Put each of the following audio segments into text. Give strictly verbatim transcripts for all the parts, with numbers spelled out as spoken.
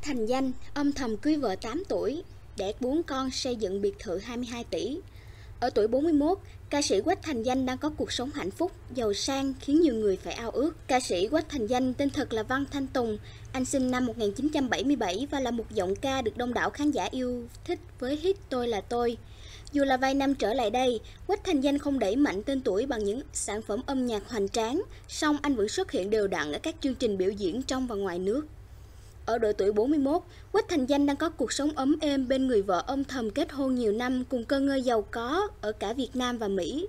Thành Danh âm thầm cưới vợ tám tuổi, đẻ bốn con, xây dựng biệt thự hai mươi hai tỷ. Ở tuổi bốn mươi mốt, ca sĩ Quách Thành Danh đang có cuộc sống hạnh phúc, giàu sang khiến nhiều người phải ao ước. Ca sĩ Quách Thành Danh tên thật là Văn Thanh Tùng. Anh sinh năm một nghìn chín trăm bảy mươi bảy và là một giọng ca được đông đảo khán giả yêu thích với hit Tôi Là Tôi. Dù là vài năm trở lại đây, Quách Thành Danh không đẩy mạnh tên tuổi bằng những sản phẩm âm nhạc hoành tráng, song anh vẫn xuất hiện đều đặn ở các chương trình biểu diễn trong và ngoài nước. Ở độ tuổi bốn mươi mốt, Quách Thành Danh đang có cuộc sống ấm êm bên người vợ âm thầm kết hôn nhiều năm cùng cơ ngơi giàu có ở cả Việt Nam và Mỹ.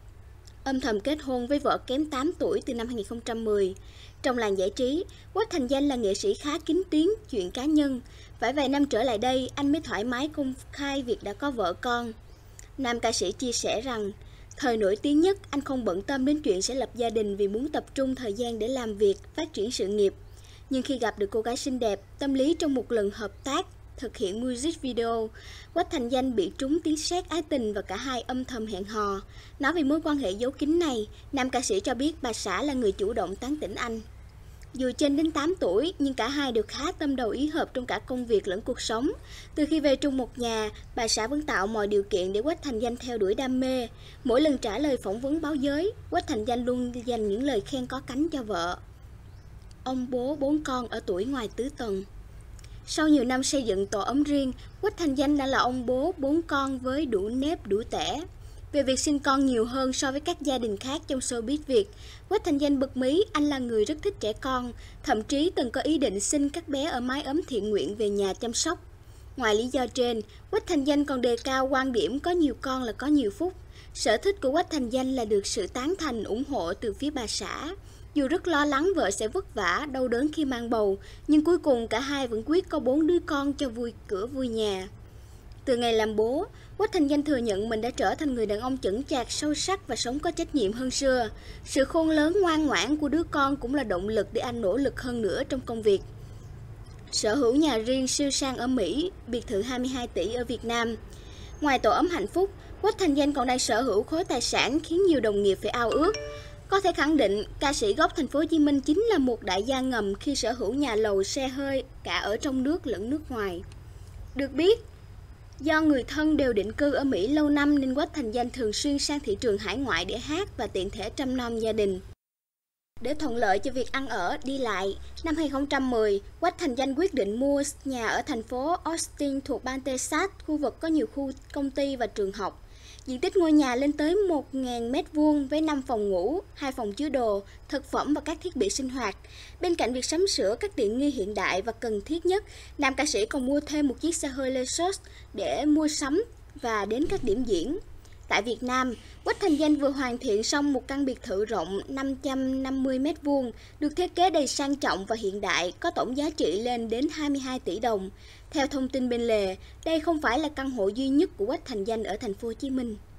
Âm thầm kết hôn với vợ kém tám tuổi từ năm hai nghìn không trăm mười. Trong làng giải trí, Quách Thành Danh là nghệ sĩ khá kín tiếng chuyện cá nhân. Phải vài năm trở lại đây, anh mới thoải mái công khai việc đã có vợ con. Nam ca sĩ chia sẻ rằng, thời nổi tiếng nhất, anh không bận tâm đến chuyện sẽ lập gia đình vì muốn tập trung thời gian để làm việc, phát triển sự nghiệp. Nhưng khi gặp được cô gái xinh đẹp, tâm lý trong một lần hợp tác thực hiện music video, Quách Thành Danh bị trúng tiếng sét ái tình và cả hai âm thầm hẹn hò. Nói về mối quan hệ giấu kín này, nam ca sĩ cho biết bà xã là người chủ động tán tỉnh anh. Dù trên đến tám tuổi, nhưng cả hai đều khá tâm đầu ý hợp trong cả công việc lẫn cuộc sống. Từ khi về chung một nhà, bà xã vẫn tạo mọi điều kiện để Quách Thành Danh theo đuổi đam mê. Mỗi lần trả lời phỏng vấn báo giới, Quách Thành Danh luôn dành những lời khen có cánh cho vợ. Ông bố bốn con ở tuổi ngoài tứ tuần. Sau nhiều năm xây dựng tổ ấm riêng, Quách Thành Danh đã là ông bố bốn con với đủ nếp đủ tẻ. Về việc sinh con nhiều hơn so với các gia đình khác trong showbiz Việt, Quách Thành Danh bật mí anh là người rất thích trẻ con, thậm chí từng có ý định sinh các bé ở mái ấm thiện nguyện về nhà chăm sóc. Ngoài lý do trên, Quách Thành Danh còn đề cao quan điểm có nhiều con là có nhiều phúc. Sở thích của Quách Thành Danh là được sự tán thành ủng hộ từ phía bà xã. Dù rất lo lắng vợ sẽ vất vả, đau đớn khi mang bầu, nhưng cuối cùng cả hai vẫn quyết có bốn đứa con cho vui cửa vui nhà. Từ ngày làm bố, Quách Thành Danh thừa nhận mình đã trở thành người đàn ông chững chạc, sâu sắc và sống có trách nhiệm hơn xưa. Sự khôn lớn ngoan ngoãn của đứa con cũng là động lực để anh nỗ lực hơn nữa trong công việc. Sở hữu nhà riêng siêu sang ở Mỹ, biệt thự hai mươi hai tỷ ở Việt Nam. Ngoài tổ ấm hạnh phúc, Quách Thành Danh còn đang sở hữu khối tài sản khiến nhiều đồng nghiệp phải ao ước. Có thể khẳng định, ca sĩ gốc thành phố Hồ Chí Minh chính là một đại gia ngầm khi sở hữu nhà lầu xe hơi cả ở trong nước lẫn nước ngoài. Được biết, do người thân đều định cư ở Mỹ lâu năm nên Quách Thành Danh thường xuyên sang thị trường hải ngoại để hát và tiện thể trông nom gia đình. Để thuận lợi cho việc ăn ở, đi lại, năm hai nghìn không trăm mười, Quách Thành Danh quyết định mua nhà ở thành phố Austin thuộc bang Texas, khu vực có nhiều khu công ty và trường học. Diện tích ngôi nhà lên tới một nghìn mét vuông với năm phòng ngủ, hai phòng chứa đồ, thực phẩm và các thiết bị sinh hoạt. Bên cạnh việc sắm sửa các tiện nghi hiện đại và cần thiết nhất, nam ca sĩ còn mua thêm một chiếc xe hơi Lexus để mua sắm và đến các điểm diễn. Tại Việt Nam, Quách Thành Danh vừa hoàn thiện xong một căn biệt thự rộng năm trăm năm mươi mét vuông, được thiết kế đầy sang trọng và hiện đại, có tổng giá trị lên đến hai mươi hai tỷ đồng. Theo thông tin bên lề, đây không phải là căn hộ duy nhất của Quách Thành Danh ở thành phố Hồ Chí Minh.